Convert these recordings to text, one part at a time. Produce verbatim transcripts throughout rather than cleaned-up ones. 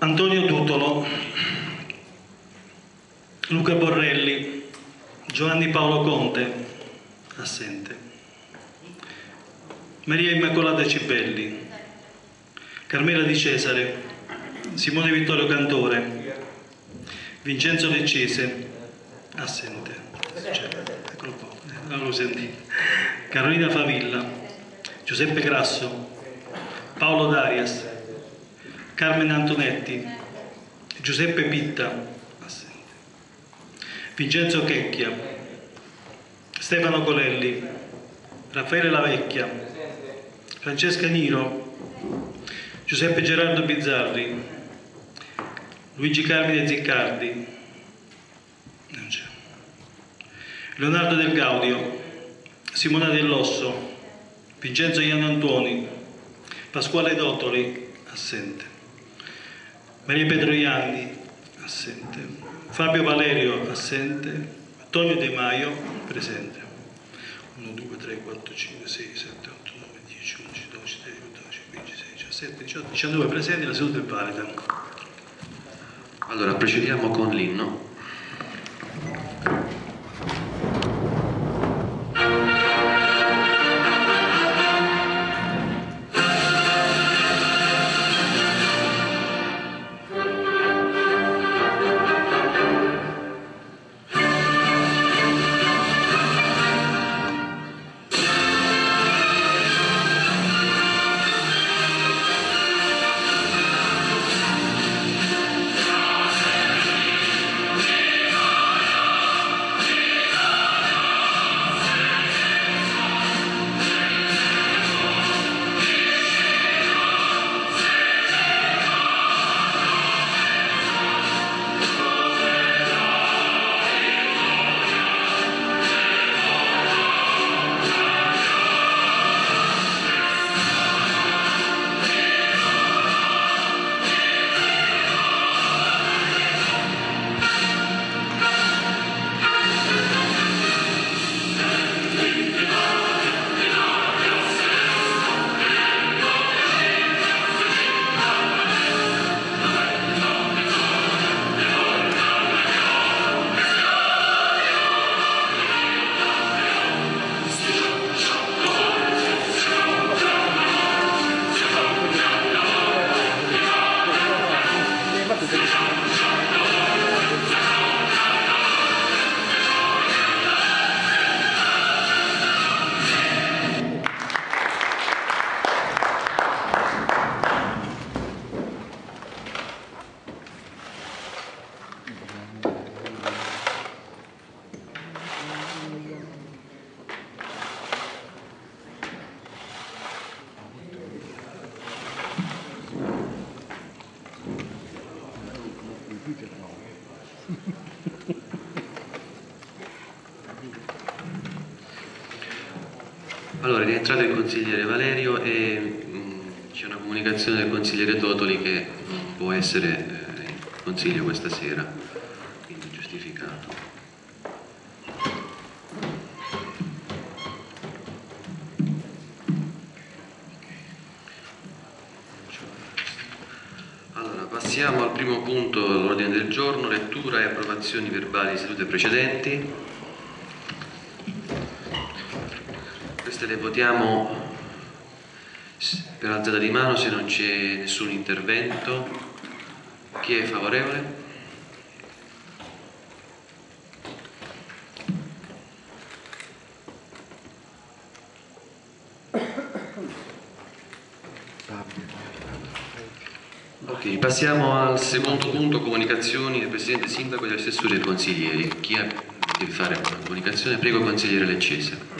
Antonio Tutolo, Luca Borrelli, Giovanni Paolo Conte, assente. Maria Immacolata Cibelli, Carmela Di Cesare, Simone Vittorio Cantore, Vincenzo Leccese, assente. Cioè, eccolo qua, non lo senti. Carolina Favilla, Giuseppe Grasso, Paolo Darias, Carmen Antonetti, Giuseppe Pitta, assente. Vincenzo Checchia, Stefano Colelli, Raffaele Lavecchia, Francesca Niro, Giuseppe Gerardo Bizzarri, Luigi Carmine Ziccardi, non c'è. Leonardo Del Gaudio, Simona Dell'Osso, Vincenzo Ianno Antuoni, Pasquale Dotoli, assente. Maria Pedroianni, assente. Fabio Valerio, assente. Antonio De Maio, presente. uno, due, tre, quattro, cinque, sei, sette, otto, nove, dieci, undici, dodici, tredici, quattordici, quindici, sedici, diciassette, diciotto, diciannove presenti, la seduta è valida. Allora, procediamo con l'inno. Allora, è rientrato il consigliere Valerio e c'è una comunicazione del consigliere Totoli che non può essere eh, in consiglio questa sera, quindi giustificato. Allora, passiamo al primo punto dell'ordine del giorno, lettura e approvazioni verbali di sedute precedenti. Le votiamo per alzata di mano se non c'è nessun intervento. Chi è favorevole? Ok, passiamo al secondo punto, comunicazioni del Presidente Sindaco e dell'assessore dei consiglieri. Chi ha di fare una comunicazione? Prego, consigliere Leccese.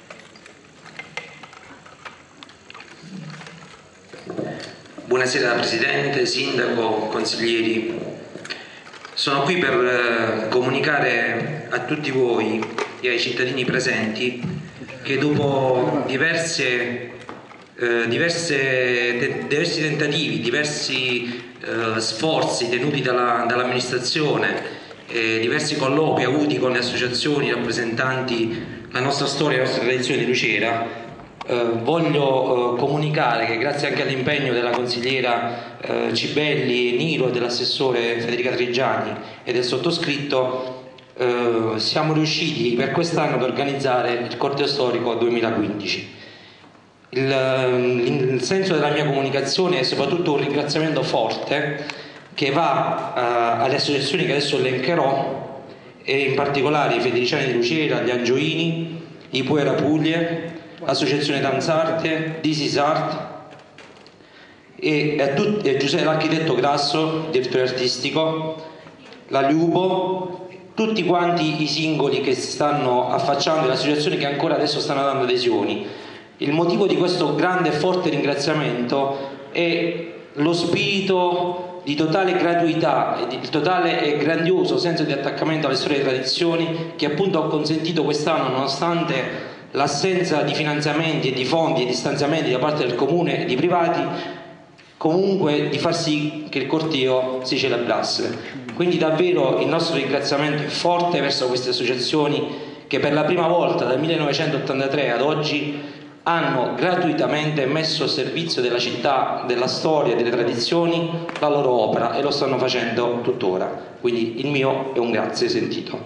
Buonasera Presidente, Sindaco, consiglieri. Sono qui per eh, comunicare a tutti voi e ai cittadini presenti che dopo diverse, eh, diverse, te, diversi tentativi, diversi eh, sforzi tenuti dalla, dall'amministrazione, eh, diversi colloqui avuti con le associazioni rappresentanti la nostra storia e la nostra tradizione di Lucera, Eh, voglio eh, comunicare che grazie anche all'impegno della consigliera eh, Cibelli, Niro, dell'assessore Federica Trigiani e del sottoscritto, eh, siamo riusciti per quest'anno ad organizzare il corteo storico duemilaquindici. Il, il senso della mia comunicazione è soprattutto un ringraziamento forte che va uh, alle associazioni che adesso elencherò, e in particolare i Federiciani di Lucera, gli Angioini, i Puera Puglie, l'associazione Danzarte, This is Art, e, a tut- e Giuseppe l'architetto Grasso, direttore artistico, la Liubo, tutti quanti i singoli che si stanno affacciando, le associazioni che ancora adesso stanno dando adesioni. Il motivo di questo grande e forte ringraziamento è lo spirito di totale gratuità e di totale e grandioso senso di attaccamento alle storie e tradizioni che appunto ha consentito quest'anno, nonostante l'assenza di finanziamenti e di fondi e di stanziamenti da parte del comune e di privati, comunque di far sì che il corteo si celebrasse. Quindi davvero il nostro ringraziamento è forte verso queste associazioni che per la prima volta dal millenovecentottantatré ad oggi hanno gratuitamente messo a servizio della città, della storia e delle tradizioni la loro opera, e lo stanno facendo tuttora. Quindi il mio è un grazie sentito.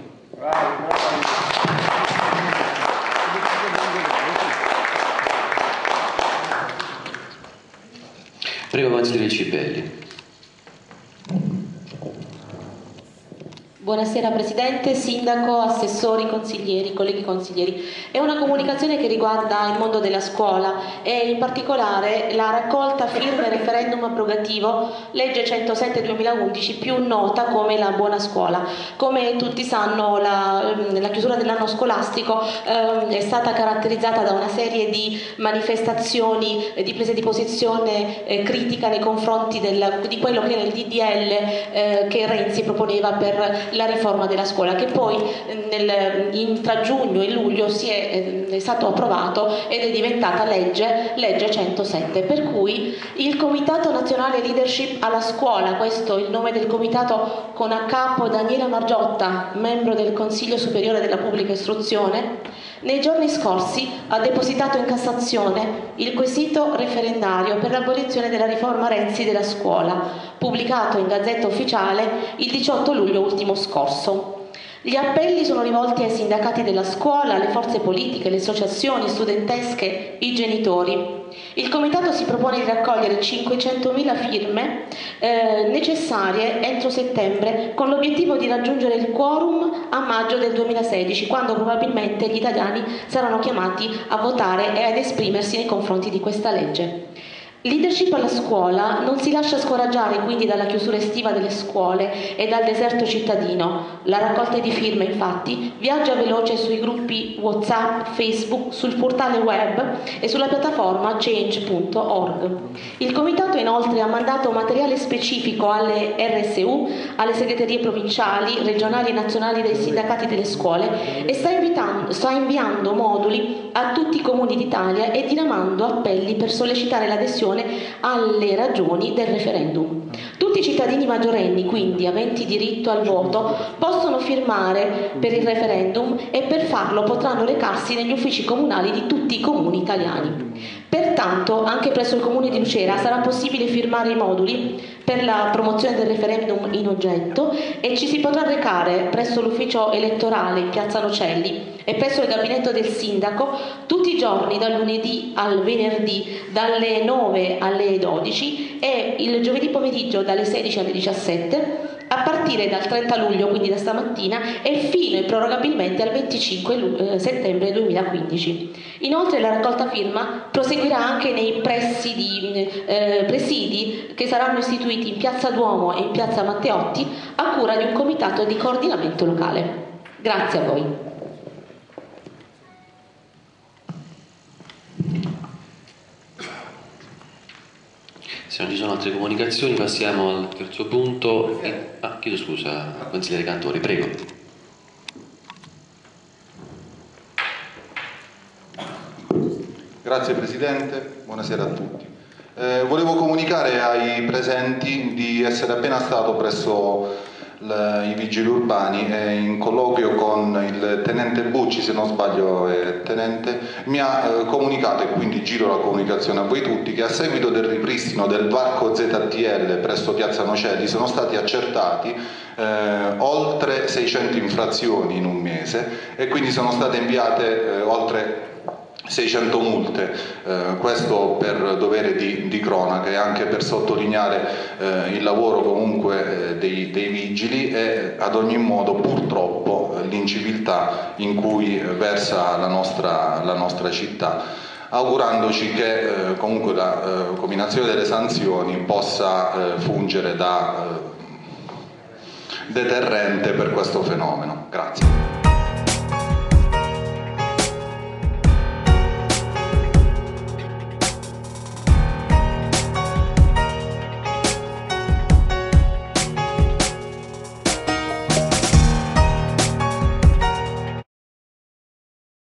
Prego, consigliere Cibelli. Buonasera Presidente, Sindaco, Assessori, Consiglieri, colleghi consiglieri. È una comunicazione che riguarda il mondo della scuola e in particolare la raccolta firme referendum abrogativo legge centosette duemilaundici, più nota come la buona scuola. Come tutti sanno, la, la chiusura dell'anno scolastico eh, è stata caratterizzata da una serie di manifestazioni, di prese di posizione eh, critica nei confronti del, di quello che era il D D L eh, che Renzi proponeva per la riforma della scuola, che poi nel, in, tra giugno e luglio si è, è stato approvato ed è diventata legge, legge centosette, per cui il Comitato Nazionale Leadership alla Scuola, questo è il nome del comitato con a capo Daniela Margiotta, membro del Consiglio Superiore della Pubblica Istruzione, nei giorni scorsi ha depositato in Cassazione il quesito referendario per l'abolizione della riforma Renzi della scuola, pubblicato in Gazzetta Ufficiale il diciotto luglio ultimo scorso. Gli appelli sono rivolti ai sindacati della scuola, alle forze politiche, le associazioni studentesche, i genitori. Il Comitato si propone di raccogliere cinquecentomila firme eh, necessarie entro settembre, con l'obiettivo di raggiungere il quorum a maggio del duemilasedici, quando probabilmente gli italiani saranno chiamati a votare e ad esprimersi nei confronti di questa legge. Leadership alla scuola non si lascia scoraggiare quindi dalla chiusura estiva delle scuole e dal deserto cittadino. La raccolta di firme infatti viaggia veloce sui gruppi WhatsApp, Facebook, sul portale web e sulla piattaforma change punto org. Il Comitato inoltre ha mandato materiale specifico alle R S U, alle segreterie provinciali, regionali e nazionali dei sindacati delle scuole e sta, invitando, sta inviando moduli a tutti i comuni d'Italia e diramando appelli per sollecitare l'adesione alle ragioni del referendum. Tutti i cittadini maggiorenni, quindi aventi diritto al voto, possono firmare per il referendum e per farlo potranno recarsi negli uffici comunali di tutti i comuni italiani. Pertanto, anche presso il comune di Lucera sarà possibile firmare i moduli per la promozione del referendum in oggetto e ci si potrà recare presso l'ufficio elettorale in Piazza Nocelli e presso il gabinetto del sindaco tutti i giorni dal lunedì al venerdì dalle nove alle dodici e il giovedì pomeriggio dalle sedici alle diciassette a partire dal trenta luglio, quindi da stamattina, e fino improrogabilmente al venticinque settembre duemilaquindici. Inoltre la raccolta firma proseguirà anche nei presidi, eh, presidi che saranno istituiti in Piazza Duomo e in Piazza Matteotti a cura di un comitato di coordinamento locale. Grazie a voi. Se non ci sono altre comunicazioni passiamo al terzo punto. Ah, chiedo scusa, consigliere Cantori, prego. Grazie Presidente, buonasera a tutti. Eh, volevo comunicare ai presenti di essere appena stato presso i vigili urbani, e in colloquio con il tenente Bucci, se non sbaglio è tenente, mi ha eh, comunicato, e quindi giro la comunicazione a voi tutti, che a seguito del ripristino del varco Z T L presso Piazza Nocelli sono stati accertati eh, oltre seicento infrazioni in un mese, e quindi sono state inviate eh, oltre seicento multe, eh, questo per dovere di, di cronaca e anche per sottolineare eh, il lavoro comunque eh, dei, dei vigili e ad ogni modo purtroppo eh, l'inciviltà in cui versa la nostra, la nostra città, augurandoci che eh, comunque la eh, combinazione delle sanzioni possa eh, fungere da eh, deterrente per questo fenomeno. Grazie.